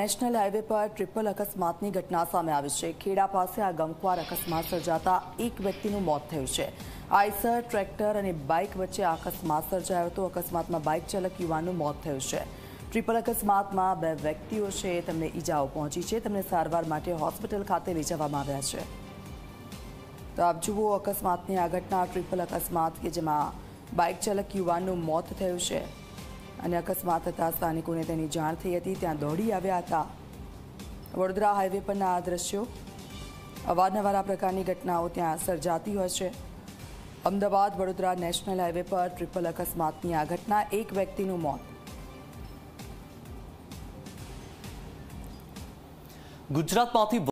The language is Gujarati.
નેશનલ હાઈવે પર ટ્રિપલ અકસ્માતની ઘટના સામે આવી છે। ખેડા પાસે આ ગમખ્વાર અકસ્માત સર્જાતા એક વ્યક્તિનું મોત થયું છે। આઈસર ટ્રેક્ટર અને બાઇક વચ્ચે આ અકસ્માત સર્જાયો હતો। અકસ્માતમાં બાઇક ચાલક યુવાનનું મોત થયું છે। ટ્રિપલ અકસ્માતમાં બે વ્યક્તિઓ છે તેમને ઈજાઓ પહોંચી છે। તેમને સારવાર માટે હોસ્પિટલ ખાતે લઈ જવામાં આવ્યા છે। તો આપ જુઓ અકસ્માતની આ ઘટના ટ્રિપલ અકસ્માત કે જેમાં બાઇક ચાલક યુવાનનું મોત થયું છે અને અકસ્માત થતાં સ્થાનિકોને તેની જાણ થઈ હતી, ત્યાં દોડી આવ્યા હતા। વડોદરા હાઈવે પરના આ દ્રશ્યો, અવારનવાર આ પ્રકારની ઘટનાઓ ત્યાં સર્જાતી હોય છે। અમદાવાદ વડોદરા નેશનલ હાઈવે પર ટ્રિપલ અકસ્માતની આ ઘટના, એક વ્યક્તિનું મોત। ગુજરાતમાંથી